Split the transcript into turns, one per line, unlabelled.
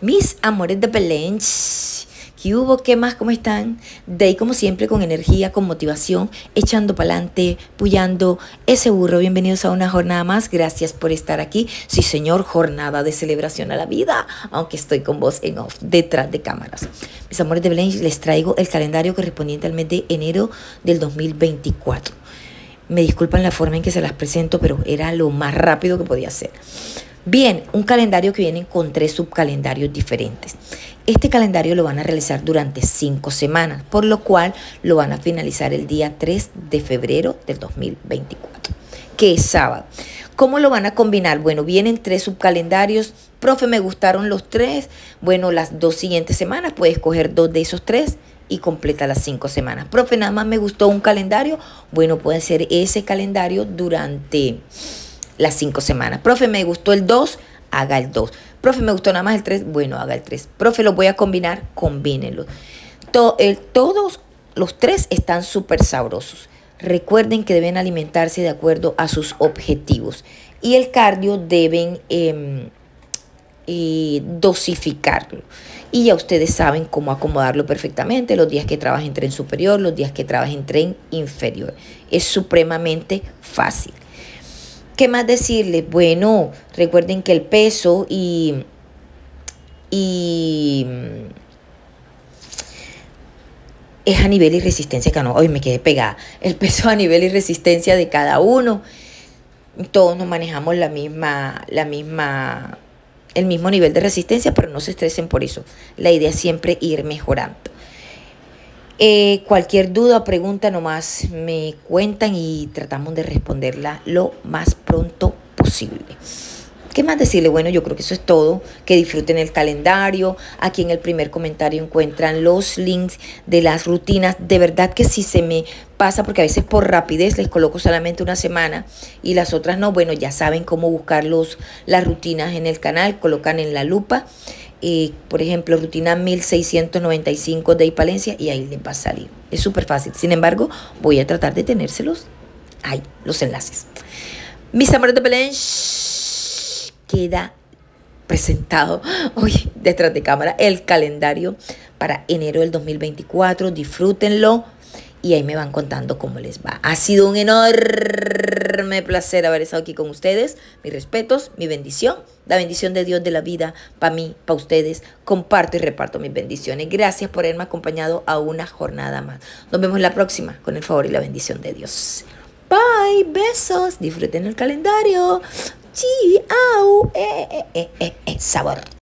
Mis amores de Belén, ¿qué hubo? ¿Qué más? ¿Cómo están? De ahí como siempre con energía, con motivación, echando para adelante, puyando ese burro. Bienvenidos a una jornada más. Gracias por estar aquí. Sí, señor, jornada de celebración a la vida, aunque estoy con voz en off, detrás de cámaras. Mis amores de Belén, les traigo el calendario correspondiente al mes de enero del 2024. Me disculpan la forma en que se las presento, pero era lo más rápido que podía hacer. Bien, un calendario que viene con 3 subcalendarios diferentes. Este calendario lo van a realizar durante 5 semanas, por lo cual lo van a finalizar el día 3 de febrero del 2024, que es sábado. ¿Cómo lo van a combinar? Bueno, vienen 3 subcalendarios. Profe, me gustaron los 3. Bueno, las 2 siguientes semanas puedes coger 2 de esos 3 y completa las 5 semanas. Profe, nada más me gustó un calendario. Bueno, puede ser ese calendario durante las 5 semanas. Profe, me gustó el 2, haga el 2. Profe, me gustó nada más el 3, bueno, haga el 3. Profe, los voy a combinar, combínenlos. Todos los 3 están súper sabrosos. Recuerden que deben alimentarse de acuerdo a sus objetivos. Y el cardio deben dosificarlo. Y ya ustedes saben cómo acomodarlo perfectamente. Los días que trabajen tren superior, los días que trabajen tren inferior. Es supremamente fácil. ¿Qué más decirles? Bueno, recuerden que el peso es a nivel y resistencia cada uno. Hoy me quedé pegada. El peso a nivel y resistencia de cada uno. Todos nos manejamos el mismo nivel de resistencia, pero no se estresen por eso. La idea es siempre ir mejorando. Cualquier duda o pregunta nomás me cuentan y tratamos de responderla lo más pronto posible. ¿Qué más decirle? Bueno, yo creo que eso es todo. Que disfruten el calendario. Aquí en el primer comentario encuentran los links de las rutinas. De verdad que si se me pasa, porque a veces por rapidez les coloco solamente una semana y las otras no. Bueno, ya saben cómo buscar las rutinas en el canal. Colocan en la lupa. Por ejemplo, rutina 1695 de Palencia y ahí les va a salir. Es súper fácil. Sin embargo, voy a tratar de tenérselos ahí, los enlaces. Mis amores de Belén, queda presentado hoy detrás de cámara el calendario para enero del 2024. Disfrútenlo y ahí me van contando cómo les va. Ha sido un enorme placer haber estado aquí con ustedes. Mis respetos, mi bendición, la bendición de Dios de la vida, para mí, para ustedes. Comparto y reparto mis bendiciones. Gracias por haberme acompañado a una jornada más. Nos vemos la próxima con el favor y la bendición de Dios. Bye, besos, disfruten el calendario. Chi, au, sabor.